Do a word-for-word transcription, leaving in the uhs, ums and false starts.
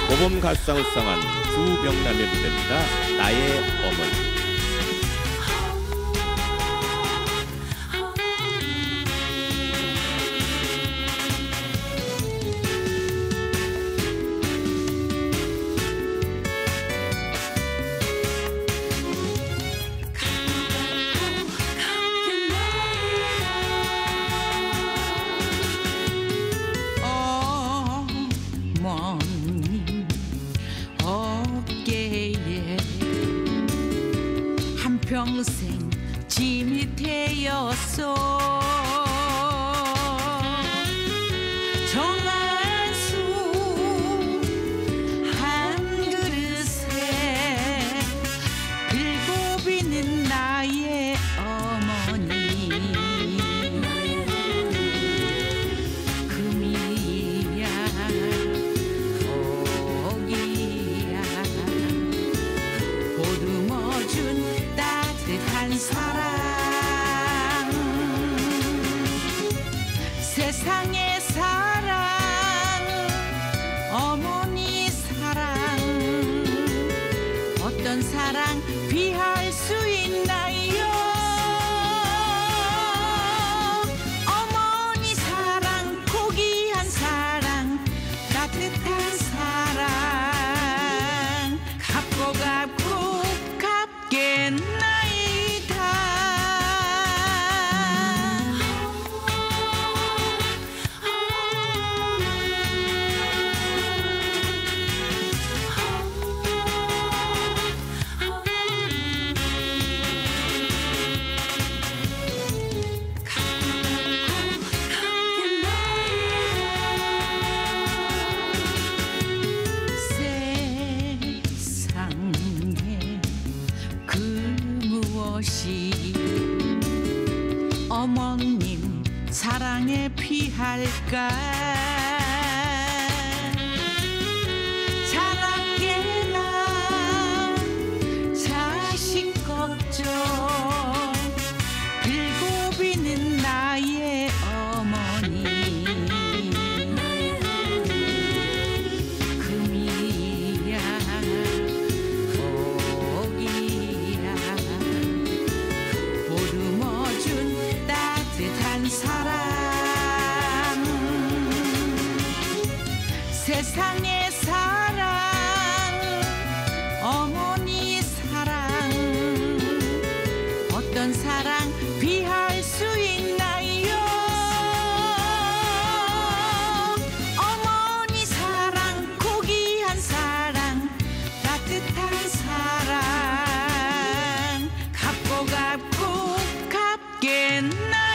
모범 가수상을 수상한 두 명남의 무대입니다. 나의 어머니. 어깨에 한평생 짐이 되었어. 정한수 한 그릇에 들고 비는 나의 어머니. 금이야 고기야 보듬어준 따뜻한 사랑. 세상의 사랑 어머니 사랑 어떤 사랑 비할 수 있나요? 어머니 사랑 고귀한 사랑 따뜻한 사랑 갚고 갚고 갚겠나이다. 무엇이 어머님 사랑에 비할까? 자랑개나 자식 걱정 들고 비는 나의 어머니. 금이야 보듬어준 따뜻한 사랑. 세상의 사랑 어머니 사랑 어떤 사랑 비할 수 있나요? 어머니 사랑 고귀한 사랑 따뜻한 사랑 갚고 갚고 갚겠나.